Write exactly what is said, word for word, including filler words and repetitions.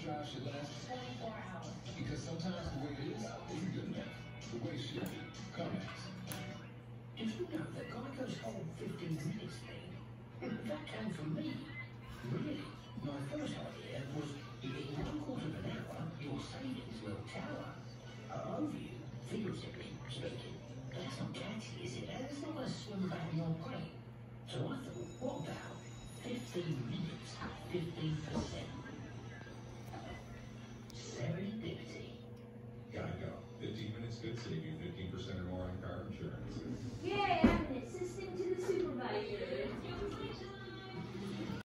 drive should last twenty-four hours. Because sometimes the way it is isn't good enough. The way it should be. Comments. Did you know that Geico's whole fifteen minutes thing, that came from me? Really? My first idea was, in one quarter of an hour, your savings will tower. Uh, over you, figuratively speaking. That's not catchy, is it? It's not going to swim back in your brain. So I thought, what about fifteen minutes at fifteen percent? Serendipity. Geico. fifteen minutes could save you fifteen percent or more on car insurance. Yeah.